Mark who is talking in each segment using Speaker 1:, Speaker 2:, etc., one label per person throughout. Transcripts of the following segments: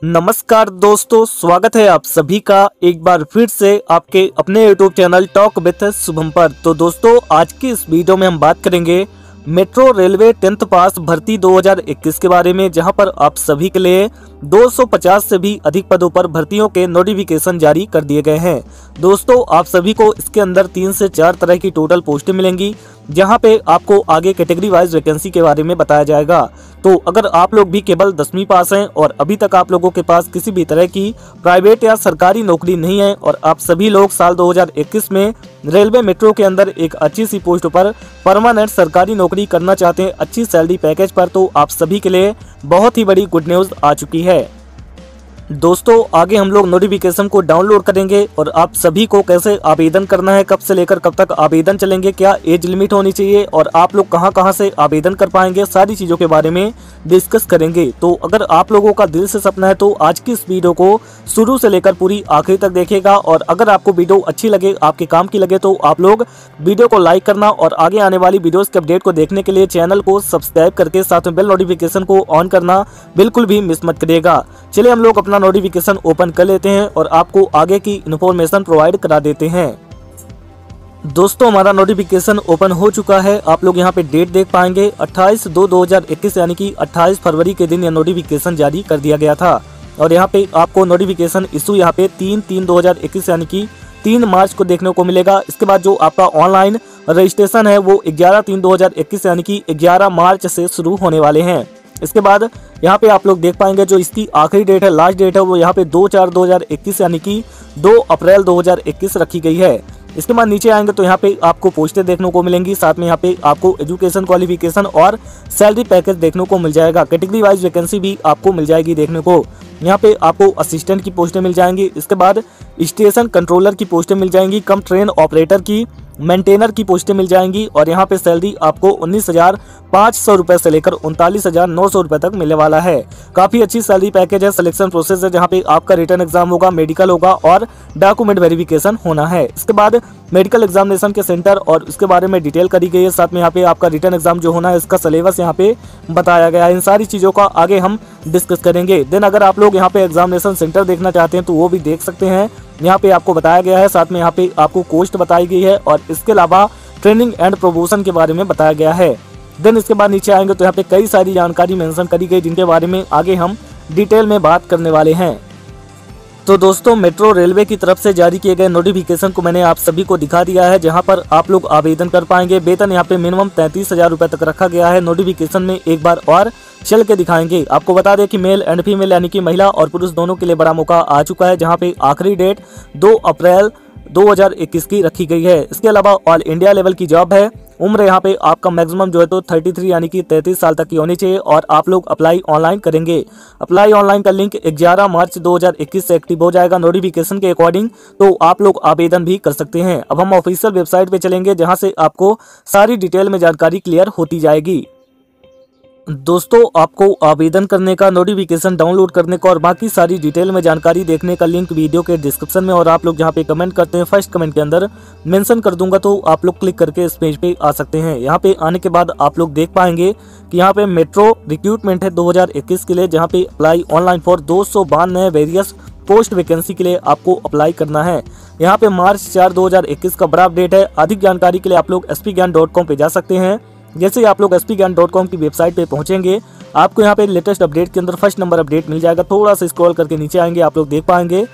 Speaker 1: नमस्कार दोस्तों, स्वागत है आप सभी का एक बार फिर से आपके अपने YouTube channel talk with Shubham पर। तो दोस्तों, आज की इस वीडियो में हम बात करेंगे मेट्रो रेलवे 10th पास भर्ती 2021 के बारे में, जहां पर आप सभी के लिए 250 से भी अधिक पदों पर भर्तियों के नोटिफिकेशन जारी कर दिए गए हैं। दोस्तों, आप सभी को इसके अंदर 3 से 4 तरह की टोटल पोस्टें मिलेंगी, जहां पे आपको आगे कैटेगरी वाइज वैकेंसी के बारे में बताया जाएगा। तो अगर आप लोग भी केवल 10वीं पास हैं और अभी तक आप लोगों के पास किसी भी तरह की प्राइवेट या सरकारी नौकरी नहीं है और आप सभी लोग साल 2021 में रेलवे मेट्रो के अंदर एक अच्छी सी पोस्ट पर परमानेंट सरकारी नौकरी करना चाहते हैं अच्छी सैलरी पैकेज पर, तो आप सभी के लिए बहुत ही बड़ी गुड न्यूज़ आ चुकी है। दोस्तों, आगे हम लोग नोटिफिकेशन को डाउनलोड करेंगे और आप सभी को कैसे आवेदन करना है, कब से लेकर कब तक आवेदन चलेंगे, क्या एज लिमिट होनी चाहिए और आप लोग कहां से आवेदन कर पाएंगे, सारी चीज़ों के बारे में डिस्कस करेंगे। तो अगर आप लोगों का दिल से सपना है तो आज की इस वीडियो को शुरू से लेकर पूरी आखिरी तक देखिएगा और अगर आपको वीडियो अच्छी लगे, आपके काम की लगे, तो आप लोग वीडियो को लाइक करना और आगे आने वाली वीडियोज़ के अपडेट को देखने के लिए चैनल को सब्सक्राइब करके साथ में बेल नोटिफिकेशन को ऑन करना बिल्कुल भी मिस मत करिएगा। चलिए हम लोग अपना नोटिफिकेशन ओपन कर लेते हैं और आपको आगे की इन्फॉर्मेशन प्रोवाइड करा देते हैं। दोस्तों, हमारा नोटिफिकेशन ओपन हो चुका है। आप लोग यहां पे डेट देख पाएंगे 28/2/2021 यानी कि 28 फरवरी के दिन यह नोटिफिकेशन जारी कर दिया गया था और यहां पे आपको नोटिफिकेशन इशू यहां पे 3/3/2021 यानी कि 3 मार्च को देखने को मिलेगा। इसके बाद जो आपका ऑनलाइन रजिस्ट्रेशन है वो 11/3/2021 यानी कि 11 मार्च से शुरू होने वाले हैं। इसके बाद यहाँ पे आप लोग देख पाएंगे जो इसकी आखिरी डेट है, लास्ट डेट है, वो यहाँ पे 2/4/2021 यानी कि 2 अप्रैल 2021 रखी गई है। इसके बाद नीचे आएंगे तो यहाँ पे आपको पोस्टें देखने को मिलेंगी, साथ में यहाँ पे आपको एजुकेशन क्वालिफिकेशन और सैलरी पैकेज देखने को मिल जाएगा। कैटेगरी वाइज वैकेंसी भी आपको मिल जाएगी देखने को। यहाँ पे आपको असिस्टेंट की पोस्टें मिल जाएंगी, इसके बाद स्टेशन कंट्रोलर की पोस्टें मिल जाएंगी, कम ट्रेन ऑपरेटर की, मेंटेनर की पोस्टें मिल जाएंगी और यहाँ पे सैलरी आपको 19,500 रुपए से लेकर 39,900 रुपए तक मिलने वाला है। काफी अच्छी सैलरी पैकेज है। सिलेक्शन प्रोसेस है जहाँ पे आपका रिटर्न एग्जाम होगा, मेडिकल होगा और डॉक्यूमेंट वेरिफिकेशन होना है। इसके बाद मेडिकल एग्जामिनेशन के सेंटर और उसके बारे में डिटेल करी गई है। साथ में यहाँ पे आपका रिटर्न एग्जाम जो होना है इसका सिलेबस यहाँ पे बताया गया है। इन सारी चीजों का आगे हम डिस्कस करेंगे। देन अगर आप लोग यहाँ पे एग्जामिनेशन सेंटर देखना चाहते हैं तो वो भी देख सकते हैं, यहाँ पे आपको बताया गया है। साथ में यहाँ पे आपको कॉस्ट बताई गई है और इसके अलावा ट्रेनिंग एंड प्रमोशन के बारे में बताया गया है। देन इसके बाद नीचे आएंगे तो यहाँ पे कई सारी जानकारी मेंशन करी गई जिनके बारे में आगे हम डिटेल में बात करने वाले हैं। तो दोस्तों, मेट्रो रेलवे की तरफ से जारी किए गए नोटिफिकेशन को मैंने आप सभी को दिखा दिया है, जहां पर आप लोग आवेदन कर पाएंगे। वेतन यहाँ पे मिनिमम 33,000 रुपए तक रखा गया है। नोटिफिकेशन में एक बार और चल के दिखाएंगे। आपको बता दें कि मेल एंड फीमेल यानी कि महिला और पुरुष दोनों के लिए बड़ा मौका आ चुका है, जहाँ पे आखिरी डेट 2 अप्रैल 2021 की रखी गई है। इसके अलावा ऑल इंडिया लेवल की जॉब है। उम्र यहाँ पे आपका मैक्सिमम जो है तो 33 यानी कि 33 साल तक की होनी चाहिए और आप लोग अप्लाई ऑनलाइन करेंगे। अप्लाई ऑनलाइन का लिंक 11 मार्च 2021 से एक्टिव हो जाएगा नोटिफिकेशन के अकॉर्डिंग, तो आप लोग आवेदन भी कर सकते हैं। अब हम ऑफिशियल वेबसाइट पे चलेंगे जहां से आपको सारी डिटेल में जानकारी क्लियर होती जाएगी। दोस्तों, आपको आवेदन करने का, नोटिफिकेशन डाउनलोड करने का और बाकी सारी डिटेल में जानकारी देखने का लिंक वीडियो के डिस्क्रिप्शन में और आप लोग जहां पे कमेंट करते हैं फर्स्ट कमेंट के अंदर मेंशन कर दूंगा, तो आप लोग क्लिक करके इस पेज पे आ सकते हैं। यहां पे आने के बाद आप लोग देख पाएंगे कि यहां पे मेट्रो रिक्रूटमेंट है 2021 के लिए, जहां पे apply online for 292 various post vacancy के लिए आपको अप्लाई करना है। यहाँ पे मार्च 4 2021 का बड़ा अपडेट है। अधिक जानकारी के लिए आप लोग spgyan.com पे जा सकते हैं। जैसे ही आप लोग spgyan.com की वेबसाइट पे पहुंचेंगे, आपको यहाँ पे लेटेस्ट अपडेट के अंदर फर्स्ट नंबर अपडेट मिल जाएगा। थोड़ा सा स्क्रॉल करके नीचे आएंगे, आप लोग देख पाएंगे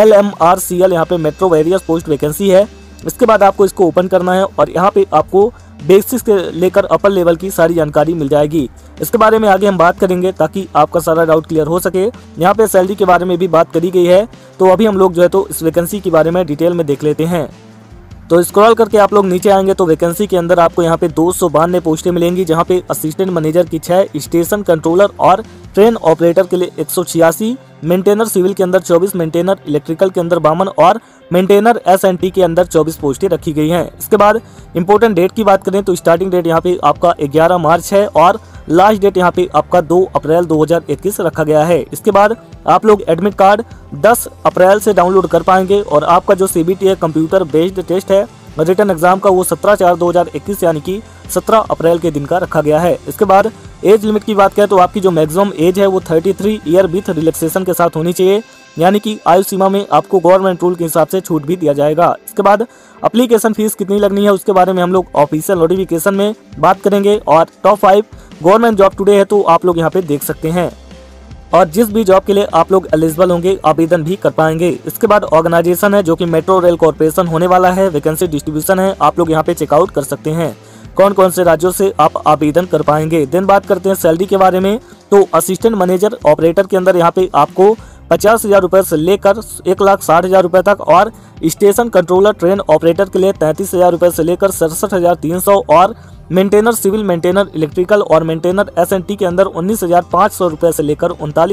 Speaker 1: LMRCL यहाँ पे मेट्रो वेरियस पोस्ट वैकेंसी है। इसके बाद आपको इसको ओपन करना है और यहाँ पे आपको बेसिक्स से लेकर अपर लेवल की सारी जानकारी मिल जाएगी। इसके बारे में आगे हम बात करेंगे ताकि आपका सारा डाउट क्लियर हो सके। यहाँ पे सैलरी के बारे में भी बात करी गई है, तो अभी हम लोग जो है तो इस वैकेंसी के बारे में डिटेल में देख लेते हैं। तो स्क्रॉल करके आप लोग नीचे आएंगे तो वैकेंसी के अंदर आपको यहाँ पे 292 पोस्टें मिलेंगी, जहाँ पे असिस्टेंट मैनेजर की 6, स्टेशन कंट्रोलर और ट्रेन ऑपरेटर के लिए 186, मेंटेनर सिविल के अंदर 24, मेंटेनर इलेक्ट्रिकल के अंदर 52 और मेंटेनर SNT के अंदर 24 पोस्टें रखी गई हैं। इसके बाद इंपॉर्टेंट डेट की बात करें तो स्टार्टिंग डेट यहाँ पे आपका 11 मार्च है और लास्ट डेट यहाँ पे आपका 2 अप्रैल 2021 रखा गया है। इसके बाद आप लोग एडमिट कार्ड 10 अप्रैल से डाउनलोड कर पाएंगे और आपका जो CBT है कंप्यूटर बेस्ड टेस्ट है रिटर्न एग्जाम का वो 17/4/2021 यानी कि 17 अप्रैल के दिन का रखा गया है। इसके बाद एज लिमिट की बात करें तो आपकी जो मैक्सिमम एज है वो 33 ईयर विथ रिलैक्सेशन के साथ होनी चाहिए, यानी कि आयु सीमा में आपको गवर्नमेंट रूल के हिसाब से छूट भी दिया जाएगा। इसके बाद एप्लीकेशन फीस कितनी लगनी है उसके बारे में हम लोग ऑफिशियल नोटिफिकेशन में बात करेंगे, और टॉप 5 गवर्नमेंट जॉब टुडे है तो आप लोग यहाँ पे देख सकते हैं, और जिस भी जॉब के लिए आप लोग एलिजिबल होंगे आवेदन भी कर पाएंगे। इसके बाद ऑर्गेनाइजेशन है जो कि मेट्रो रेल कॉर्पोरेशन होने वाला है, वैकेंसी डिस्ट्रीब्यूशन है, आप लोग यहाँ पे चेकआउट कर सकते हैं कौन कौन से राज्यों से आप आवेदन कर पाएंगे। देन बात करते हैं सैलरी के बारे में, तो असिस्टेंट मैनेजर ऑपरेटर के अंदर यहाँ पे आपको 50,000 रुपये से लेकर 1,60,000 रुपये तक, और स्टेशन कंट्रोलर ट्रेन ऑपरेटर के लिए 33,000 रुपये से लेकर 67,300, और मेंटेनर सिविल मेंटेनर इलेक्ट्रिकल और मेंटेनर S&T के अंदर 19,500 रुपये से लेकर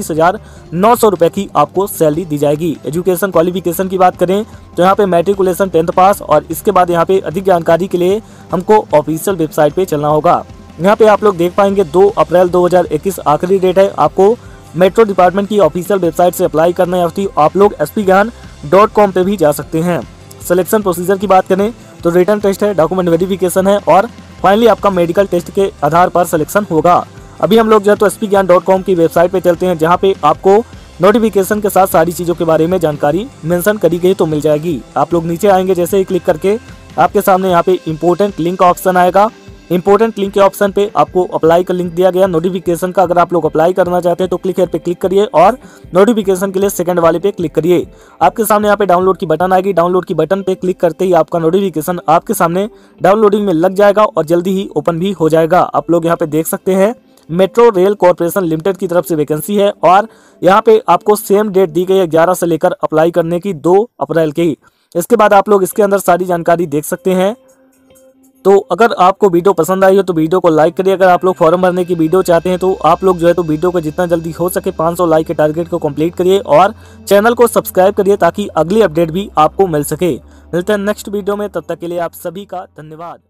Speaker 1: 39,900 रुपये की आपको सैलरी दी जाएगी। एजुकेशन क्वालिफिकेशन की बात करें तो यहाँ पे मैट्रिकुलेशन 10th पास, और इसके बाद यहाँ पे अधिक जानकारी के लिए हमको ऑफिशियल वेबसाइट पे चलना होगा। यहाँ पे आप लोग देख पाएंगे 2 अप्रैल 2021 आखिरी डेट है, आपको मेट्रो डिपार्टमेंट की ऑफिशियल वेबसाइट से अप्लाई करना है। आप लोग spgyan.com पे भी जा सकते हैं। सिलेक्शन प्रोसीजर की बात करें तो रिटर्न टेस्ट है, डॉक्यूमेंट वेरिफिकेशन है, और फाइनली आपका मेडिकल टेस्ट के आधार पर सिलेक्शन होगा। अभी हम लोग जो है तो spgyan.com की वेबसाइट पे चलते हैं, जहाँ पे आपको नोटिफिकेशन के साथ सारी चीज़ों के बारे में जानकारी मेंशन करी गई तो मिल जाएगी। आप लोग नीचे आएंगे, जैसे ही क्लिक करके आपके सामने यहाँ पे इंपॉर्टेंट लिंक का ऑप्शन आएगा। इंपॉर्टेंट लिंक के ऑप्शन पे आपको अप्लाई का लिंक दिया गया नोटिफिकेशन का। अगर आप लोग अप्लाई करना चाहते हैं तो क्लिक हेयर पे क्लिक करिए, और नोटिफिकेशन के लिए सेकंड वाले पे क्लिक करिए। आपके सामने यहाँ पे डाउनलोड की बटन आएगी, डाउनलोड की बटन पे क्लिक करते ही आपका नोटिफिकेशन आपके सामने डाउनलोडिंग में लग जाएगा और जल्दी ही ओपन भी हो जाएगा। आप लोग यहाँ पे देख सकते हैं मेट्रो रेल कॉर्पोरेशन लिमिटेड की तरफ से वैकेंसी है, और यहाँ पे आपको सेम डेट दी गई है 11 से लेकर अप्लाई करने की 2 अप्रैल की। इसके बाद आप लोग इसके अंदर सारी जानकारी देख सकते हैं। तो अगर आपको वीडियो पसंद आई हो तो वीडियो को लाइक करिए। अगर आप लोग फॉर्म भरने की वीडियो चाहते हैं तो आप लोग जो है तो वीडियो को जितना जल्दी हो सके 500 लाइक के टारगेट को कंप्लीट करिए, और चैनल को सब्सक्राइब करिए ताकि अगली अपडेट भी आपको मिल सके। मिलते हैं नेक्स्ट वीडियो में, तब तक के लिए आप सभी का धन्यवाद।